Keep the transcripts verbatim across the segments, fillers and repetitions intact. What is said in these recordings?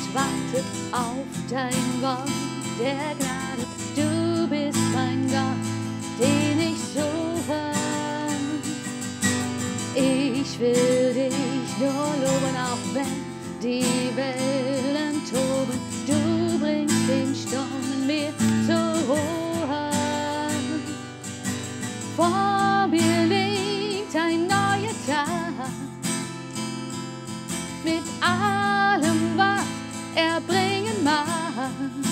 warte auf dein Wort der Gnade. Du bist mein Gott, den ich suche. Ich will dich nur loben, auch wenn die Wellen toben. Du bringst den Sturm in mir zur Ruhe. Vor mir liegt ein neuer Tag mit allem, was er bringen mag.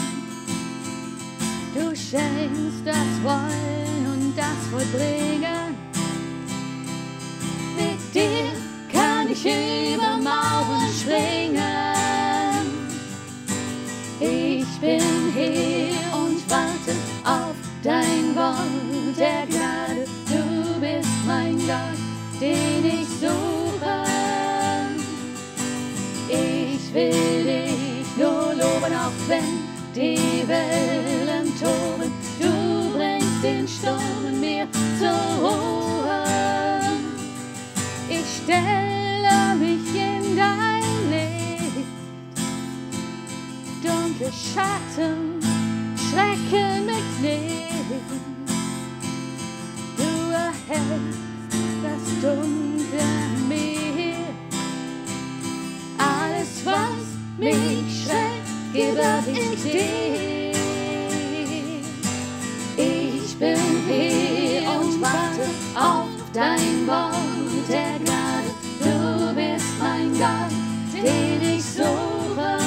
Du schenkst das Wollen und das Vollbringen. Mit dir kann ich über Mauern springen. Ich bin hier und warte auf dein Wort der Gnade. Du bist mein Gott, den ich suche. Ich will dich nur loben, auch wenn die Wellen toben. Du bringst den Sturm in mir zur Ruhe. Ich stelle mich in dein Licht. Dunkle Schatten schrecken mich nicht. Du erhältst das Dunkle in mir. Alles, was mich schreckt, gebe ich dir. Ich bin hier und warte auf dein Wort der Gnade. Du bist mein Gott, den ich suche.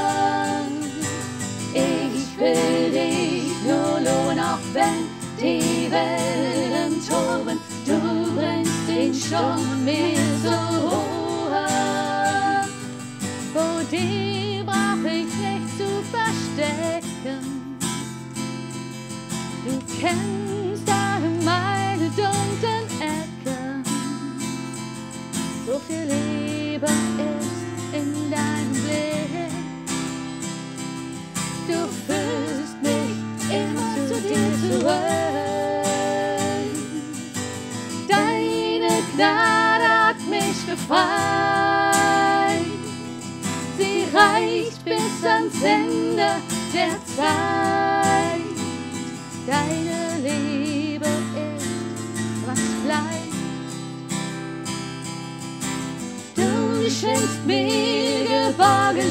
Ich will dich nur loben, auch wenn die Wellen toben. Du bringst den Sturm mir zur Ruhe. Vor dir brauch ich nicht zu verstecken. Du kennst alle meine dunklen Ecken. So viel Liebe ist in deinem Blick. Du führst mich immer zu dir zurück. Deine Gnade hat mich befreit. Sie reicht bis ans Ende der Zeit. Deine Liebe ist, was bleibt. Du schenkst mir geborgenheit.